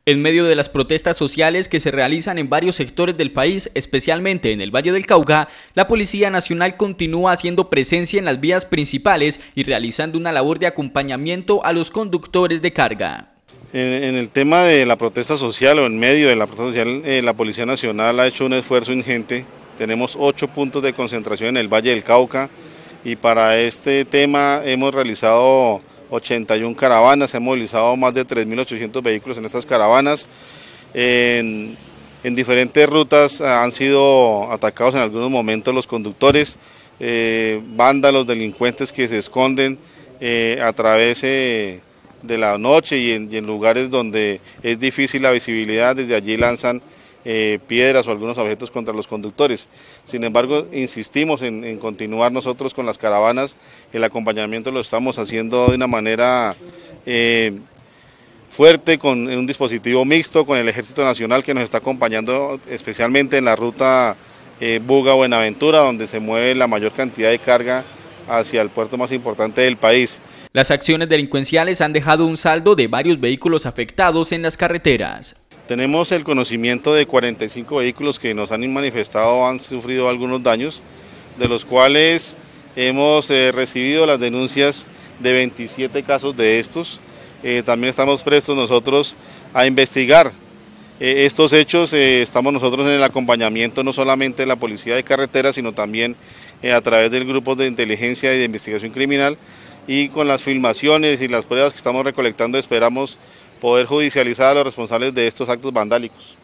En medio de las protestas sociales que se realizan en varios sectores del país, especialmente en el Valle del Cauca, la Policía Nacional continúa haciendo presencia en las vías principales y realizando una labor de acompañamiento a los conductores de carga. En el tema de la protesta social o en medio de la protesta social, la Policía Nacional ha hecho un esfuerzo ingente. Tenemos 8 puntos de concentración en el Valle del Cauca y para este tema hemos realizado 81 caravanas, hemos movilizado más de 3.800 vehículos en estas caravanas. En diferentes rutas han sido atacados en algunos momentos los conductores, vándalos, delincuentes que se esconden a través de la noche y en lugares donde es difícil la visibilidad. Desde allí lanzan piedras o algunos objetos contra los conductores. Sin embargo, insistimos en continuar nosotros con las caravanas. El acompañamiento lo estamos haciendo de una manera fuerte, con un dispositivo mixto, con el Ejército Nacional que nos está acompañando especialmente en la ruta Buga-Buenaventura, donde se mueve la mayor cantidad de carga hacia el puerto más importante del país. Las acciones delincuenciales han dejado un saldo de varios vehículos afectados en las carreteras. Tenemos el conocimiento de 45 vehículos que nos han manifestado han sufrido algunos daños, de los cuales hemos recibido las denuncias de 27 casos de estos. También estamos prestos nosotros a investigar estos hechos. Estamos nosotros en el acompañamiento no solamente de la Policía de Carretera, sino también a través del grupo de inteligencia y de investigación criminal, y con las filmaciones y las pruebas que estamos recolectando esperamos poder judicializar a los responsables de estos actos vandálicos.